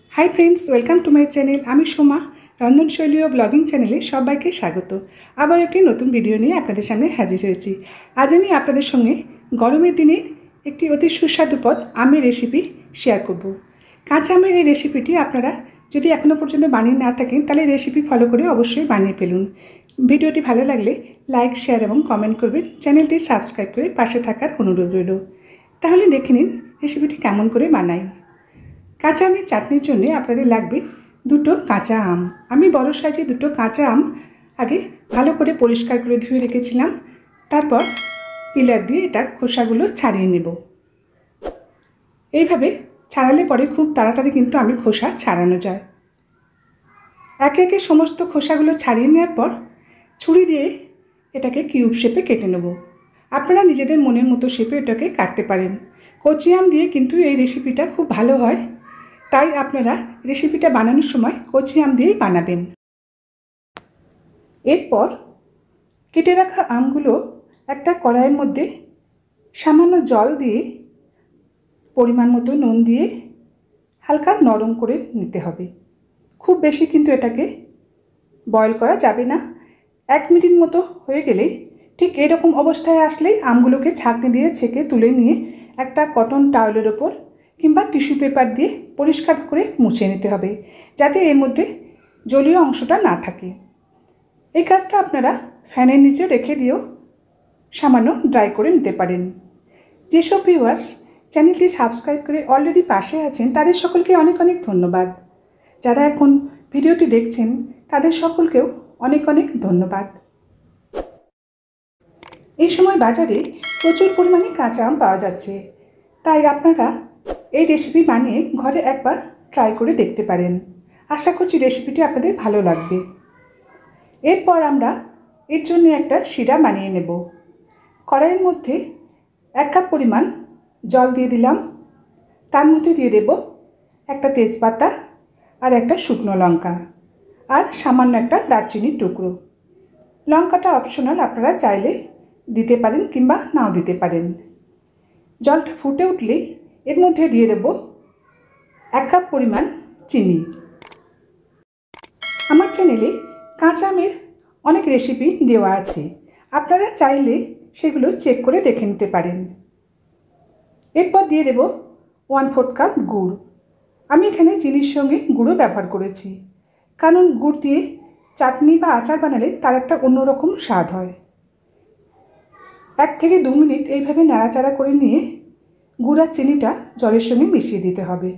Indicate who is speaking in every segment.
Speaker 1: High friends, welcome to my channel. আমি সোমা, রন্ধনশৈলী ও blogging চ্যানেলে সবাইকে স্বাগত। আবার একটি নতুন ভিডিও নিয়ে আপনাদের সামনে হাজির হয়েছি। আজ আমি আপনাদের সঙ্গে গরমের দিনে একটি অতি সুস্বাদু পদ আমের রেসিপি শেয়ার করব। কাঁচা আমের এই রেসিপিটি আপনারা যদি এখনও পর্যন্ত বানিয়ে না থাকেন তাহলে রেসিপি ফলো করে অবশ্যই বানিয়ে ফেলুন। ভিডিওটি ভালো লাগলে লাইক, শেয়ার এবং কমেন্ট করবেন। চ্যানেলটি সাবস্ক্রাইব করে পাশে থাকার অনুরোধ রইল। তাহলে দেখে নিন রেসিপিটি কেমন করে বানাই। কাঁচা আমের চাটনির জন্য আপনাদের লাগবে দুটো কাঁচা আম। আমি বড় সাইজে দুটো কাঁচা আম আগে ভালো করে পরিষ্কার করে ধুয়ে রেখেছিলাম। তারপর পিলার দিয়ে এটা খোসাগুলো ছাড়িয়ে নেব। এইভাবে ছাড়ালে পরে খুব তাড়াতাড়ি কিন্তু আমের খোসা ছাড়ানো যায়। একে একে সমস্ত খোসাগুলো ছাড়িয়ে নেওয়ার পর ছুরি দিয়ে এটাকে কিউব শেপে কেটে নেব। আপনারা নিজেদের মনের মতো শেপে এটাকে কাটতে পারেন। কচি আম দিয়ে কিন্তু এই রেসিপিটা খুব ভালো হয়, তাই আপনারা রেসিপিটা বানানোর সময় কচি আম দিয়েই বানাবেন। এরপর কেটে রাখা আমগুলো একটা কড়াইয়ের মধ্যে সামান্য জল দিয়ে পরিমাণ মতো নুন দিয়ে হালকা নরম করে নিতে হবে। খুব বেশি কিন্তু এটাকে বয়েল করা যাবে না। 1 মিনিট মতো হয়ে গেলেই, ঠিক এরকম অবস্থায় আসলেই আমগুলোকে ছাঁকনি দিয়ে ছেঁকে তুলে নিয়ে একটা কটন টাওয়েলের ওপর কিংবা টিস্যু পেপার দিয়ে পরিষ্কার করে মুছে নিতে হবে, যাতে এর মধ্যে জলীয় অংশটা না থাকে। এই কাজটা আপনারা ফ্যানের নিচে রেখে দিয়েও সামান্য ড্রাই করে নিতে পারেন। যেসব ভিউয়ার্স চ্যানেলটি সাবস্ক্রাইব করে অলরেডি পাশে আছেন তাদের সকলকে অনেক অনেক ধন্যবাদ। যারা এখন ভিডিওটি দেখছেন তাদের সকলকেও অনেক অনেক ধন্যবাদ। এই সময় বাজারে প্রচুর পরিমাণে কাঁচা আম পাওয়া যাচ্ছে, তাই আপনারা এই রেসিপি বানিয়ে ঘরে একবার ট্রাই করে দেখতে পারেন। আশা করছি রেসিপিটি আপনাদের ভালো লাগবে। এরপর আমরা এর জন্য একটা শিরা বানিয়ে নেব। কড়াইয়ের মধ্যে 1 কাপ পরিমাণ জল দিয়ে দিলাম। তার মধ্যে দিয়ে দেব একটা তেজপাতা আর একটা শুকনো লঙ্কা আর সামান্য একটা দারচিনির টুকরো। লঙ্কাটা অপশনাল, আপনারা চাইলে দিতে পারেন কিংবা নাও দিতে পারেন। জলটা ফুটে উঠলেই এর মধ্যে দিয়ে দেব 1 কাপ পরিমাণ চিনি। আমার চ্যানেলে কাঁচা আমের অনেক রেসিপি দেওয়া আছে, আপনারা চাইলে সেগুলো চেক করে দেখে নিতে পারেন। এরপর দিয়ে দেব 1/4 কাপ গুড়। আমি এখানে চিনির সঙ্গে গুঁড়ো ব্যবহার করেছি, কারণ গুড় দিয়ে চাটনি বা আচার বানালে তার একটা অন্যরকম স্বাদ হয়। 1 থেকে 2 মিনিট এইভাবে নাড়াচাড়া করে নিয়ে গুড় আর চিনিটা জলের সঙ্গে মিশিয়ে দিতে হবে।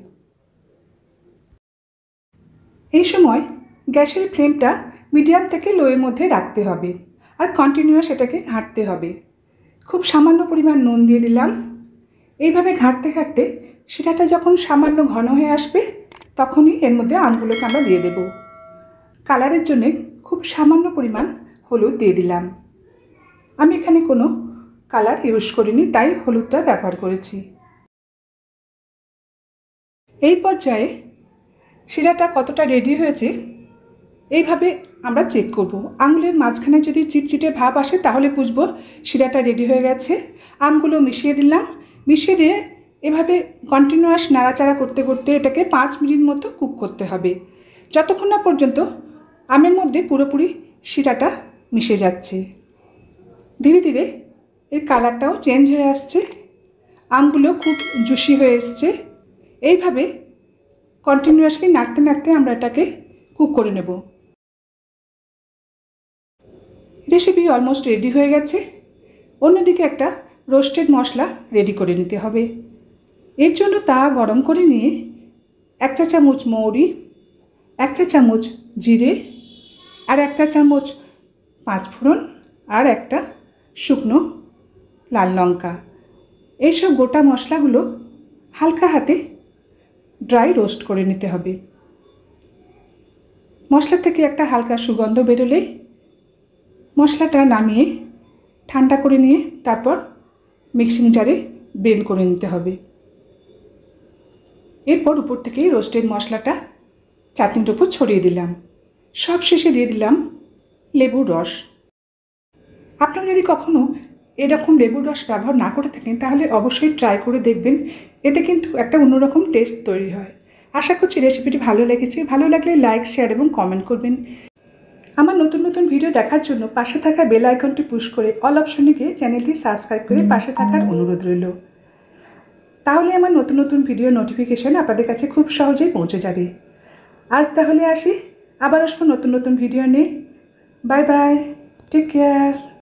Speaker 1: এই সময় গ্যাসের ফ্লেমটা মিডিয়াম থেকে লোয়ের মধ্যে রাখতে হবে আর কন্টিনিউয়াস এটাকে ঘাঁটতে হবে। খুব সামান্য পরিমাণ নুন দিয়ে দিলাম। এইভাবে ঘাঁটতে ঘাঁটতে শিরাটা যখন সামান্য ঘন হয়ে আসবে তখনই এর মধ্যে আমগুলোকে আমরা দিয়ে দেব। কালারের জন্যে খুব সামান্য পরিমাণ হলুদ দিয়ে দিলাম। আমি এখানে কোনো কালার ইউজ করিনি, তাই হলুদটা ব্যবহার করেছি। এই পর্যায়ে শিরাটা কতটা রেডি হয়েছে এইভাবে আমরা চেক করব। আঙুলের মাঝখানে যদি চিটচিটে ভাব আসে তাহলে বুঝবো শিরাটা রেডি হয়ে গেছে। আমগুলো মিশিয়ে দিলাম। মিশিয়ে দিয়ে এভাবে কন্টিনিউয়াস নাড়াচাড়া করতে করতে এটাকে 5 মিনিট মতো কুক করতে হবে, যতক্ষণ না পর্যন্ত আমের মধ্যে পুরোপুরি শিরাটা মিশে যাচ্ছে। ধীরে ধীরে এর কালারটাও চেঞ্জ হয়ে আসছে, আমগুলো খুব জুসি হয়ে এসছে। এইভাবে কন্টিনিউয়াসলি নাড়তে নাড়তে আমরা এটাকে কুক করে নেব। রেসিপি অলমোস্ট রেডি হয়ে গেছে। অন্যদিকে একটা রোস্টেড মশলা রেডি করে নিতে হবে। এর জন্য তাওয়া গরম করে নিয়ে 1 চা চামচ মৌরি, 1 চা চামচ জিরে আর 1 চা চামচ 5 ফোড়ন আর একটা শুকনো লাল লঙ্কা, এইসব গোটা মশলাগুলো হালকা হাতে ড্রাই রোস্ট করে নিতে হবে। মশলা থেকে একটা হালকা সুগন্ধ বেরোলেই মশলাটা নামিয়ে ঠান্ডা করে নিয়ে তারপর মিক্সিং জারে ব্লেন্ড করে নিতে হবে। এরপর উপর থেকে রোস্টেড মশলাটা চাটনির উপর ছড়িয়ে দিলাম। সব শেষে দিয়ে দিলাম লেবুর রস। আপনারা যদি কখনও এরকম লেবুর রস ব্যবহার না করে থাকেন তাহলে অবশ্যই ট্রাই করে দেখবেন, এতে কিন্তু একটা অন্যরকম টেস্ট তৈরি হয়। আশা করছি রেসিপিটি ভালো লেগেছে। ভালো লাগলে লাইক, শেয়ার এবং কমেন্ট করবেন। আমার নতুন নতুন ভিডিও দেখার জন্য পাশে থাকা বেল আইকনটি পুশ করে অল অপশনে গিয়ে চ্যানেলটি সাবস্ক্রাইব করে পাশে থাকার অনুরোধ রইল। তাহলে আমার নতুন নতুন ভিডিও নোটিফিকেশন আপনাদের কাছে খুব সহজেই পৌঁছে যাবে। আজ তাহলে আসি, আবার আসবো নতুন নতুন ভিডিও নিয়ে। Bye bye, take care.